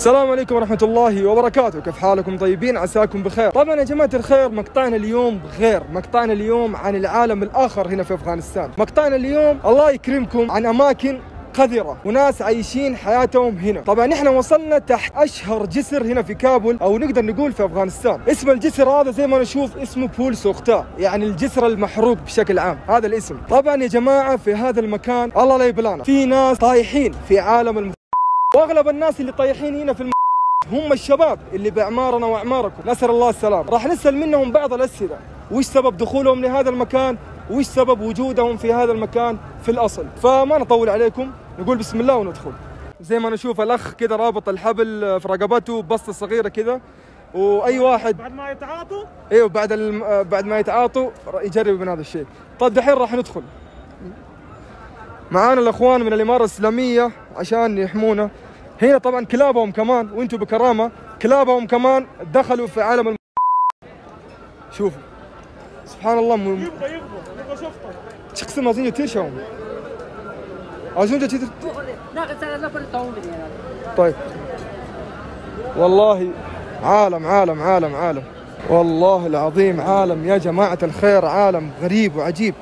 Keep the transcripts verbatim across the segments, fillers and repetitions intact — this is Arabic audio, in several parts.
السلام عليكم ورحمة الله وبركاته، كيف حالكم؟ طيبين؟ عساكم بخير. طبعا يا جماعة الخير، مقطعنا اليوم غير، مقطعنا اليوم عن العالم الآخر هنا في أفغانستان. مقطعنا اليوم الله يكرمكم عن أماكن قذرة وناس عايشين حياتهم هنا. طبعا احنا وصلنا تحت اشهر جسر هنا في كابول، او نقدر نقول في افغانستان. اسم الجسر هذا زي ما نشوف اسمه بول سوختا، يعني الجسر المحروق بشكل عام، هذا الاسم. طبعا يا جماعة في هذا المكان الله لا يبلانا، في ناس طايحين في عالم الم... واغلب الناس اللي طايحين هنا في الم... هم الشباب اللي باعمارنا واعماركم، نسأل الله السلام. راح نسأل منهم بعض الاسئلة، وش سبب دخولهم لهذا المكان، وش سبب وجودهم في هذا المكان في الاصل. فما نطول عليكم، نقول بسم الله وندخل. زي ما نشوف الاخ كذا رابط الحبل في رقبته بسطه صغيره كذا، واي واحد بعد ما يتعاطوا ايوه بعد الم... بعد ما يتعاطوا يجرب من هذا الشيء. طيب دحين راح ندخل. معانا الاخوان من الاماره الاسلاميه عشان يحمونا. هنا طبعا كلابهم كمان، وانتم بكرامه كلابهم كمان دخلوا في عالم الم... شوفوا سبحان الله. م... يبغى يبغى يبغى شفطه شخص ما زين تيشهم عايزين جت. طيب والله عالم عالم عالم عالم والله العظيم عالم يا جماعة الخير، عالم غريب وعجيب.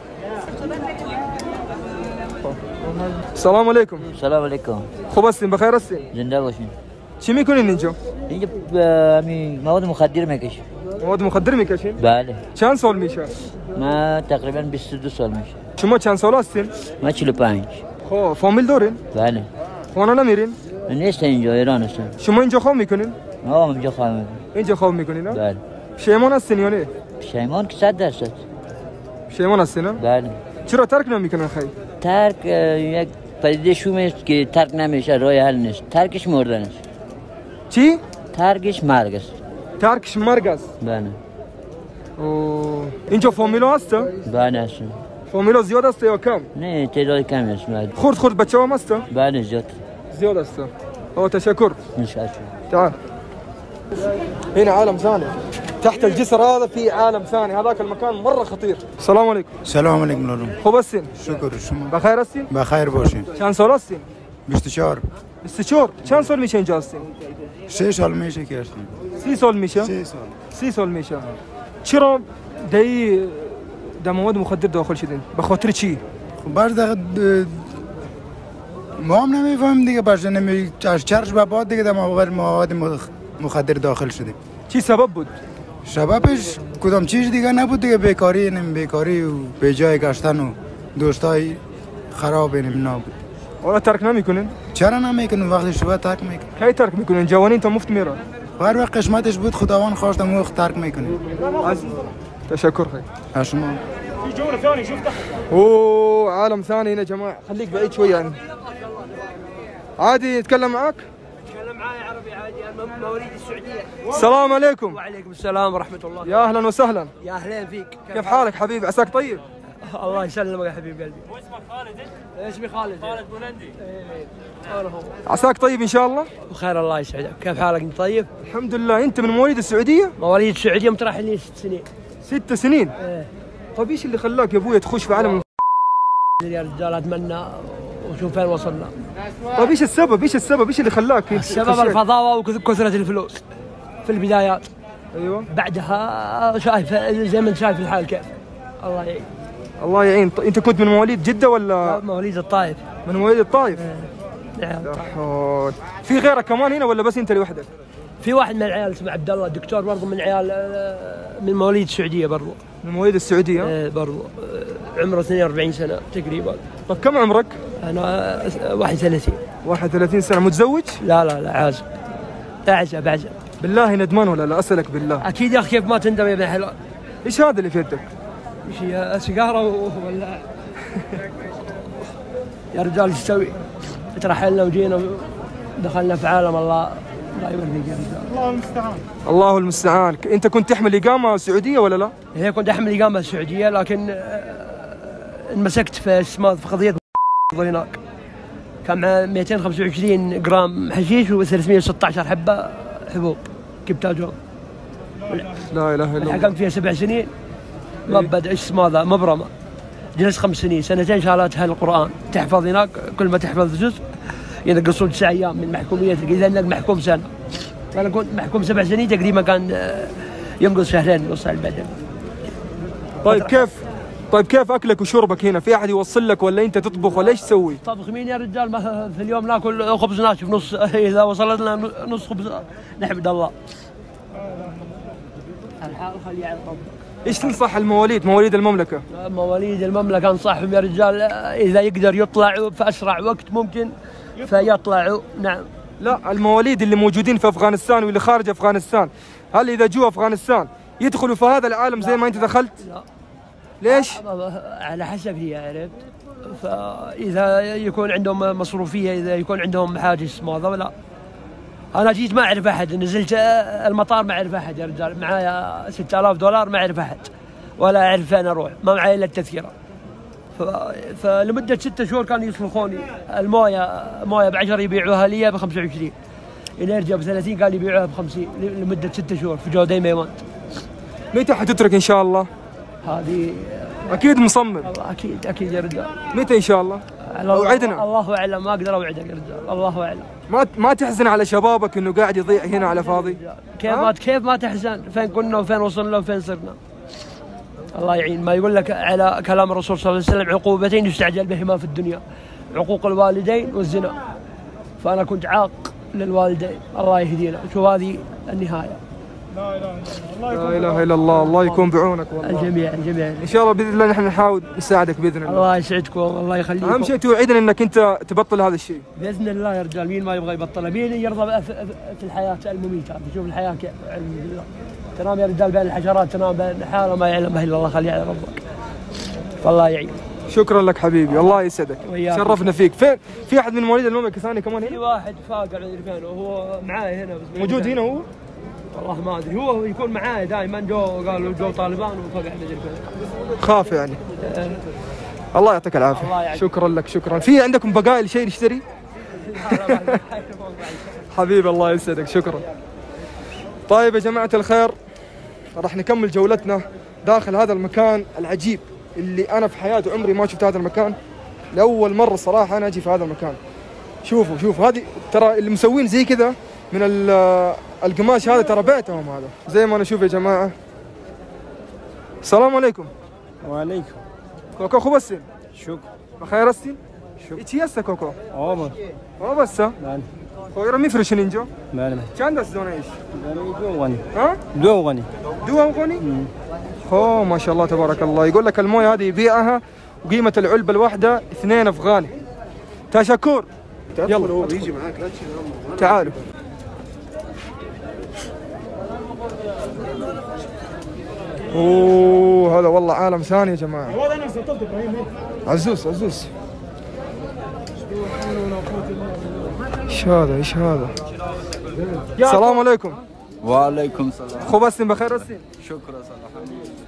السلام عليكم. السلام عليكم. خوب هستین؟ بخیر هستین؟ زنده باشین. چی میکنین اینجا؟ اینجا می مواد مخدر میکشیم. مواد مخدر میکشین؟ بله. چند سال میشه؟ ما تقریبا بیست و دو سال میشه. شما چند سال هستین؟ ما چهل و پنج. خب فامیل دارین؟ بله. خونه نمیرین؟ نیست اینجا، ایران هستم. شما اینجا خواب میکنین؟ آه اینجا خواب میکنم. اینجا خواب میکنین؟ بله. پشیمان هستین یا نه؟ پشیمان که صد درصد. پشیمان هستین؟ بله. چرا ترک نمیکنن خیلی؟ ترک یک پدیده شومه است که ترک نمیشه، راه حل نیست. ترکش مردن است. چی؟ ترکش مرگ است. ترکش مرگ است. بله. اوه اینجا فامیلا هست؟ بله هست. فامیلا زیاد است یا کم؟ نه تعداد کمی است. خورد خورد بچه هم هست؟ بله زیاد. زیاد است. اوه تشکر. مشكور. تعال. هنا عالم ثاني، تحت الجسر هذا في عالم ثاني، هذاك المكان مرة خطير. السلام عليكم. سلام علیکم لولو. خوب هستین؟ شکر شما. بخیر هستین؟ بخیر باشین. چند سال هستین؟ بیست و چهار. بیست و چهار. چند سال میشه اینجا هستین؟ سه سال میشه که هستیم. سی سال میشه؟ سه سال. سی سال میشه. چرا دی در مواد مخدر داخل شدین؟ به خاطر چی؟ خب بعض دقیقه ما هم نمیفهمیم دیگه، بعض نمی چرش چرش به بعد دیگه در مواد مخدر داخل شدیم. چی سبب بود؟ سببش کدام چیز دیگه نبود دیگه، بیکاری نمی بیکاری و به جای گشتن و دوستای خراب نمی نبود. ولی ترک نمیکنین؟ چرا نمیکنین؟ وقتی شما ترک میکنین. کی ترک میکنین؟ جوانی تا مفت میره. هر وقت قسمتش بود خداوند خواست مو ترک میکنین. تشکر خير. شما. في جولة ثانية شوف تحت. اوه عالم ثاني هنا يا جماعة، خليك بعيد شوي يعني. عادي نتكلم معك؟ تكلم معي عربي عادي، انا مواليد السعودية. السلام عليكم. وعليكم السلام ورحمة الله. يا اهلا وسهلا. يا اهلين فيك. كيف حالك حبيبي؟ عساك طيب؟ الله يسلمك يا حبيب قلبي. واسمك خالد؟ اسمي خالد. خالد بولندي. ايه انا هو. عساك طيب ان شاء الله؟ بخير الله يسعدك، كيف حالك انت طيب؟ الحمد لله. انت من مواليد السعودية؟ مواليد السعودية مترحلين ست سنين. ست سنين؟ ايه. طيب ايش اللي خلاك يا ابوي تخش في عالم؟ يا رجال اتمنى وشوف فين وصلنا. طيب ايش السبب؟ ايش السبب؟ ايش اللي خلاك؟ السبب الفضاوة وكثرة الفلوس في البدايات. ايوه. بعدها شايف زي ما انت شايف الحال كيف. الله يعين. الله يعين. انت كنت من مواليد جدة ولا؟ مواليد الطائف. من مواليد الطائف؟ نعم. في غيرك كمان هنا ولا بس انت لوحدك؟ في واحد من العيال اسمه عبد الله الدكتور برضه من عيال من مواليد السعودية برضه. من مواليد السعودية؟ ايه برضه عمره اثنين وأربعين سنة تقريبا. طيب كم عمرك؟ انا واحد وثلاثين. واحد وثلاثين سنة. متزوج؟ لا لا لا عازب. اعزب اعزب. بالله ندمان ولا لا؟ اسألك بالله. اكيد يا اخي كيف ما تندم يا ابن الحلال. ايش هذا اللي في يدك؟ ايش هي سيجارة ولا يا رجال ايش تسوي؟ ترحلنا وجينا ودخلنا في عالم الله لا يوريك يا رجال. الله المستعان. الله المستعان. انت كنت تحمل اقامة سعودية ولا لا؟ هي كنت احمل اقامة سعودية، لكن انمسكت في اسمه في قضية هناك. كان مع مئتين وخمسة وعشرين جرام حشيش وثلاثمئة وستة عشر حبة حبوب جبتها جوا. لا اله الا الله. حكمت فيها سبع سنين. ما بدا ايش اسمه هذا مبرمة. جلست خمس سنين، سنتين شالتها القرآن، تحفظ هناك كل ما تحفظ جزء ينقصون تسع ايام من محكوميتك اذا انك محكوم سنه. انا كنت محكوم سبع سنين تقريبا كان ينقص شهرين يوصل البدن. طيب كيف طيب كيف اكلك وشربك هنا؟ في احد يوصل لك ولا انت تطبخ ولا ايش تسوي؟ طبخ مين يا رجال؟ ما في اليوم ناكل خبز ناشف نص، اذا وصلت لنا نص خبز نحمد الله. الحال خليه على ربك. ايش تنصح المواليد مواليد المملكه؟ مواليد المملكه انصحهم يا رجال اذا يقدر يطلعوا في اسرع وقت ممكن فيطلعوا. نعم. لا المواليد اللي موجودين في افغانستان واللي خارج افغانستان، هل اذا جو افغانستان يدخلوا في هذا العالم زي ما انت دخلت؟ لا. ليش؟ على حسب هي عرفت. فاذا يكون عندهم مصروفيه، اذا يكون عندهم حاجز ما هذا لا. انا جيت ما اعرف احد، نزلت المطار ما اعرف احد يا رجال، معايا ستة آلاف دولار ما اعرف احد ولا اعرف فين اروح، ما معي الا التذكره. فلمده ستة شهور كانوا يصرخوني المويه مويه ب عشرة يبيعوها لي ب خمسة وعشرين، انرجيا ب ثلاثين قال يبيعوها ب خمسين لمده ستة شهور في جودي ميوان. متى حتترك ان شاء الله؟ هذه اكيد مصمم. اكيد اكيد يا رجال. متى ان شاء الله؟ اوعدنا. الله اعلم، ما اقدر اوعدك يا رجال، الله اعلم. ما ما تحزن على شبابك انه قاعد يضيع هنا على فاضي؟ كيف ما كيف ما تحزن؟ فين كنا وفين وصلنا وفين صرنا؟ الله يعين. ما يقول لك على كلام الرسول صلى الله عليه وسلم عقوبتين يستعجل بهما في الدنيا، عقوق الوالدين والزنا. فانا كنت عاق للوالدين، الله يهدينا. شوف هذه النهايه. لا اله الا الله. لا اله الا الله، الله يكون بعونك والله. الجميع الجميع ان شاء الله باذن الله نحن نحاول نساعدك باذن الله. الله يسعدكم، الله يخليكم. اهم شيء توعدنا انك انت تبطل هذا الشيء باذن الله يا رجال. مين ما يبغى يبطله؟ مين يرضى في الحياه المميته؟ شوف الحياه كيف تنام يا رجال بين الحشرات، تنام بين حاله ما يعلمها الا الله. خليها على ربك، فالله يعين. شكرا لك حبيبي، الله يسعدك، شرفنا فيك. فين في احد من مواليد المملكه ثاني كمان هنا؟ في واحد فاقع من فين وهو معاي هنا بس موجود هنا هو؟ والله ما ادري، هو يكون معاي دائما. جو قالوا جو طالبان وفقع مدري فين. خاف يعني. أه. الله يعطيك العافيه. شكرا لك شكرا. في عندكم بقايا شيء نشتري؟ حبيبي الله يسعدك، شكرا. طيب يا جماعه الخير، راح نكمل جولتنا داخل هذا المكان العجيب اللي انا في حياتي عمري ما شفت هذا المكان. لاول مره صراحه انا اجي في هذا المكان. شوفوا شوفوا هذه ترى اللي مسوين زي كذا من القماش هذا، ترى بيتهم هذا زي ما انا اشوف يا جماعه. السلام عليكم. وعليكم. كوكو خو بسين. شكرا. بخير السين؟ شكرا. ايش يسا كوكو؟ عمر. ما بس. نعم. هو يرمي فرش نينجو؟ نعم. كان داس دون ايش؟ دون غني. ها؟ دون غني. دون غني؟ اوه ما شاء الله تبارك الله. يقول لك المويه هذه يبيعها وقيمه العلبه الواحده اثنين افغاني. تشكر. يلا هو بيجي معاك لا تشيل. تعالوا. اوه هذا والله عالم ثاني يا جماعه. عزوز عزوز. ايش هذا ايش هذا؟ السلام عليكم. وعليكم السلام. خو بسين بخير السين؟ شكرا صراحه.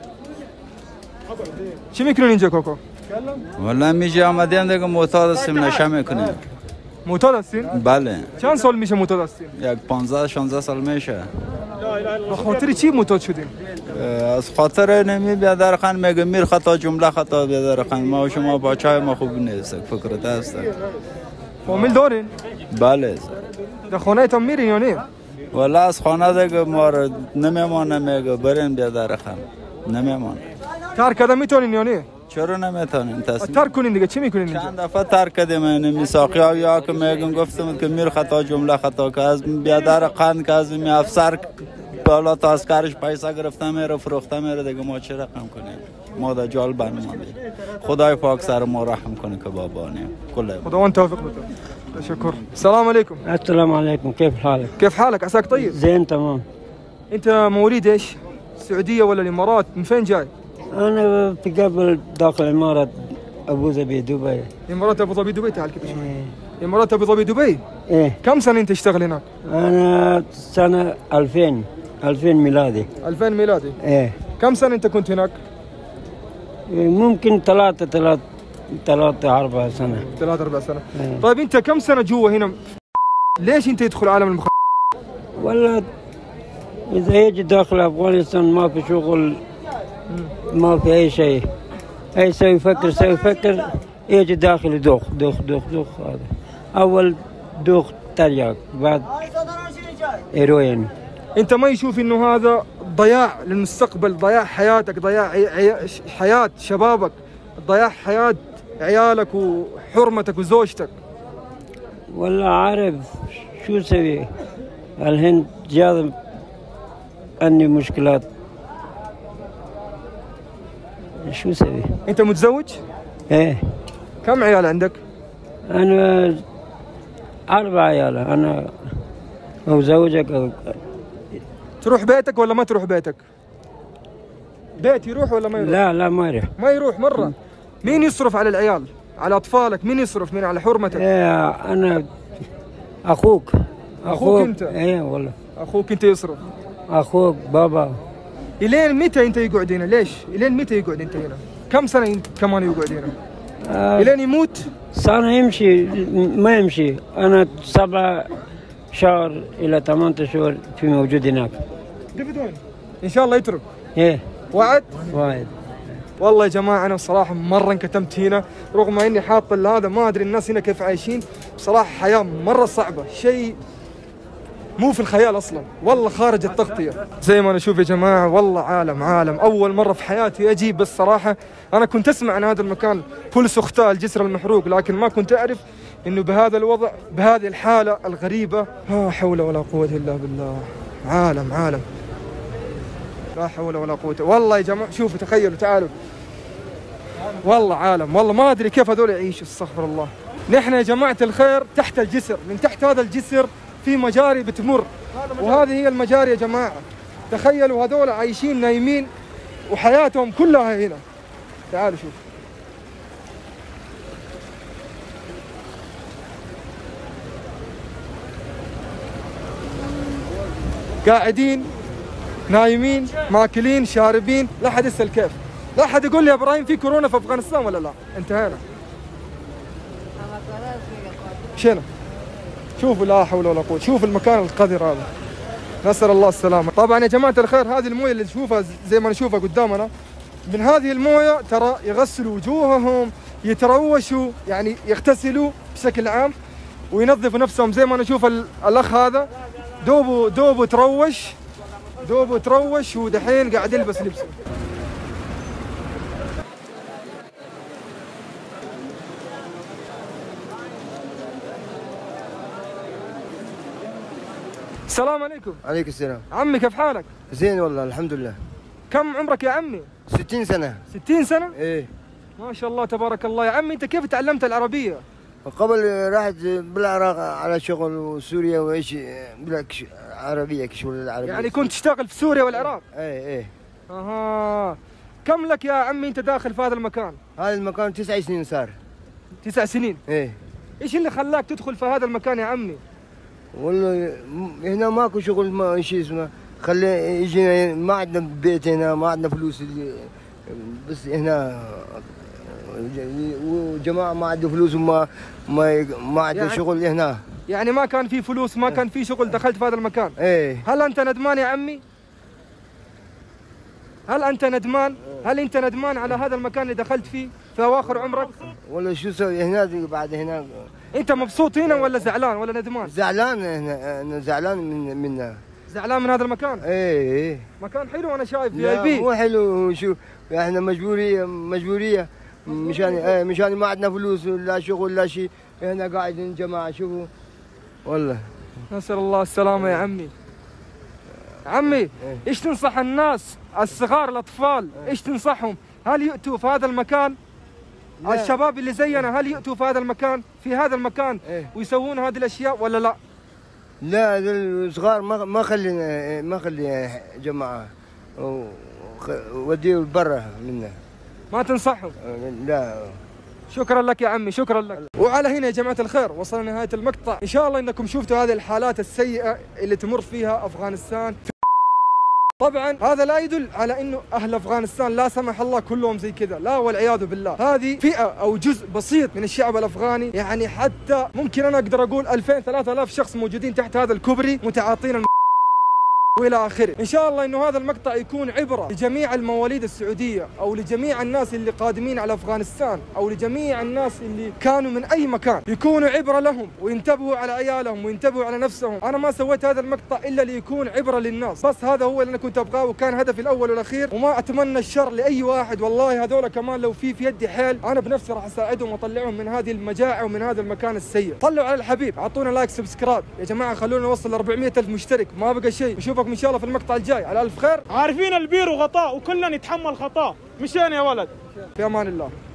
چی میکنین اینجا کوکو؟ والله میجی آمدیم دیگه معتاد هستیم، نشه میکنیم. معتاد هستین؟ بله. چند سال میشه معتاد هستین؟ یک پانزده شانزده سال میشه. به خاطر چی معتاد شدین؟ از خاطر نمی بیادر خان میگه میر خطا جمله خطا بیادر خان. ما و شما با چای ما خوب نیست فکرت هست. فامیل دارین؟ بله. در خانه تان میرین یا نه؟ والله از خانه دیگه ما نمیمانه، میگه برین بیادر خان نمیمان. ترک کردن میتونین یا نه؟ چرا نمیتونین؟ تصمیم ترک کنین دیگه. چی میکنین اینجا؟ چند دفعه ترک کردیم. این میساقی ها یا که میگن گفتم که میر خطا جمله خطا که از بیادر قند که از می افسر بالا تا از کارش پیسه گرفته میره فروخته میره دیگه. ما چه رقم کنیم؟ ما در جال بنماندیم. خدای پاک سر ما رحم کنه که بابانیم. كله خداوند توفيق لك. تشكر. السلام عليكم. السلام عليكم. كيف حالك؟ كيف حالك؟ عساك طيب؟ زين تمام. انت مواليد ايش؟ السعوديه ولا الامارات؟ من فين جاي؟ انا في قبل داخل امارات ابو ظبي دبي. امارات ابو ظبي دبي. تعال كذا شوي. ايه. امارات ابو ظبي دبي؟ ايه. كم سنه انت تشتغل هناك؟ انا سنه ألفين ألفين ميلادي. ألفين ميلادي؟ ايه. كم سنه انت كنت هناك؟ ممكن ثلاثة ثلاثة ثلاثة أربع سنة. ثلاثة أربع سنة. ايه. طيب أنت كم سنة جوا هنا؟ ليش أنت يدخل عالم المخدرات؟ والله إذا يجي داخل أفغانستان ما في شغل، ما في أي شيء، أي شيء يفكر شيء يفكر يجي داخل دوخ دوخ دوخ دوخ. هذا أول دوخ ترياق بعد هيروين. انت ما يشوف انه هذا ضياع للمستقبل، ضياع حياتك، ضياع عي... عي... حياة شبابك، ضياع حياة عيالك وحرمتك وزوجتك؟ والله عارف شو اسوي، الهند جاذب عندي مشكلات، شو اسوي؟ انت متزوج؟ ايه. كم عيال عندك؟ انا اربع عيال، انا وزوجك. تروح بيتك ولا ما تروح بيتك؟ بيت يروح ولا ما يروح؟ لا لا ما يروح. ما يروح مرة. مين يصرف على العيال؟ على اطفالك مين يصرف؟ مين على حرمتك؟ ايه انا اخوك. اخوك انت؟ ايه والله اخوك انت يصرف. اخوك بابا. الين متى انت يقعد هنا؟ ليش؟ الين متى يقعد انت هنا؟ كم سنة انت كمان يقعد هنا؟ آه الين يموت؟ سنة يمشي ما يمشي، انا سبع شهر الى ثمانية شهور في موجود هناك. دفد وين؟ ان شاء الله يترك. ايه وعد؟ وعد. والله يا جماعة أنا بصراحة مرة انكتمت هنا، رغم إني حاط هذا، ما أدري الناس هنا كيف عايشين، بصراحة حياة مرة صعبة، شيء مو في الخيال أصلا، والله خارج التغطية. زي ما أنا أشوف يا جماعة والله عالم عالم، أول مرة في حياتي أجي، بس صراحة أنا كنت أسمع عن هذا المكان بولس أختال الجسر المحروق، لكن ما كنت أعرف إنه بهذا الوضع، بهذه الحالة الغريبة. لا حول ولا قوة إلا بالله، عالم عالم، لا حول ولا قوة. والله يا جماعة شوفوا تخيلوا تعالوا، والله عالم، والله ما أدري كيف هذول يعيشوا، استغفر الله. نحن يا جماعة الخير تحت الجسر، من تحت هذا الجسر في مجاري بتمر، وهذه هي المجاري يا جماعة. تخيلوا هذول عايشين نايمين وحياتهم كلها هنا. تعالوا شوف، قاعدين نايمين ماكلين شاربين، لا حد يسأل كيف. لا حد يقول لي يا ابراهيم في كورونا في افغانستان ولا لا، انتهينا. مشينا. شوفوا لا حول ولا قوة، شوفوا المكان القذر هذا، نسأل الله السلامة. طبعا يا جماعة الخير هذه الموية اللي نشوفها زي ما نشوفها قدامنا، من هذه الموية ترى يغسلوا وجوههم، يتروشوا، يعني يغتسلوا بشكل عام وينظفوا نفسهم. زي ما نشوف الأخ هذا دوبه دوبه تروش، دوبه تروش ودحين قاعد يلبس لبسه. السلام عليكم. عليك السلام. عمي كيف حالك؟ زين والله الحمد لله. كم عمرك يا عمي؟ ستين سنة. ستين سنة؟ ايه ما شاء الله تبارك الله. يا عمي انت كيف تعلمت العربية؟ قبل رحت بالعراق على شغل وسوريا وايش بلاك عربية كشغل العربية. يعني كنت تشتغل في سوريا والعراق؟ ايه ايه. اها. كم لك يا عمي انت داخل في هذا المكان؟ هذا المكان تسع سنين صار. تسع سنين؟ ايه. ايش اللي خلاك تدخل في هذا المكان يا عمي؟ والله هنا ماكو شغل، ما شيء اسمه خلي يجينا، ما عندنا بيت هنا، ما عندنا فلوس، بس هنا وجماعه ما عنده فلوس وما ما ما عنده يعني شغل هنا. يعني ما كان في فلوس، ما كان في شغل، دخلت في هذا المكان. ايه. هل انت ندمان يا عمي؟ هل انت ندمان؟ هل انت ندمان على هذا المكان اللي دخلت فيه في اواخر عمرك؟ والله شو اسوي هنا بعد هنا. انت مبسوط هنا ولا زعلان ولا ندمان؟ زعلان، هنا انا زعلان من منا. زعلان من هذا المكان؟ ايه ايه. مكان حلو انا شايف، في اي بي. مو حلو، شو احنا مجبوريه مجبوريه مشان ايه مشان ما عندنا فلوس لا شغل لا شيء، هنا قاعدين جماعه شوفوا والله. نسأل الله السلامة يا عمي. عمي إيه؟ ايش تنصح الناس الصغار الاطفال؟ إيه؟ ايش تنصحهم؟ هل يؤتوا في هذا المكان؟ لا. الشباب اللي زينا هل يؤتوا في هذا المكان في هذا المكان إيه؟ ويسوون هذه الاشياء ولا لا؟ لا الصغار ما ما خلينا ما خلي جماعه وديه برا منا. ما تنصحهم؟ لا. شكرا لك يا عمي، شكرا لك. وعلى هنا يا جماعة الخير وصلنا نهاية المقطع، إن شاء الله إنكم شفتوا هذه الحالات السيئة اللي تمر فيها أفغانستان. طبعا هذا لا يدل على إنه أهل أفغانستان لا سمح الله كلهم زي كذا، لا والعياذ بالله. هذه فئة أو جزء بسيط من الشعب الأفغاني، يعني حتى ممكن أنا أقدر أقول ألفين ثلاثة آلاف شخص موجودين تحت هذا الكوبري متعاطين والى اخره. ان شاء الله انه هذا المقطع يكون عبره لجميع المواليد السعوديه او لجميع الناس اللي قادمين على افغانستان او لجميع الناس اللي كانوا من اي مكان، يكونوا عبره لهم وينتبهوا على عيالهم وينتبهوا على نفسهم. انا ما سويت هذا المقطع الا ليكون عبره للناس، بس هذا هو اللي انا كنت ابغاه وكان هدفي الاول والاخير، وما اتمنى الشر لاي واحد. والله هذول كمان لو في في يدي حيل انا بنفسي راح اساعدهم واطلعهم من هذه المجاعه ومن هذا المكان السيء. طلعوا على الحبيب، اعطونا لايك سبسكرايب يا جماعه، خلونا نوصل ل أربعمئة ألف مشترك، ما بقى شيء. نشوفكم ان شاء الله في المقطع الجاي على الف خير. عارفين البير وغطاء وكلنا نتحمل خطاه، مشان يا ولد. في امان الله.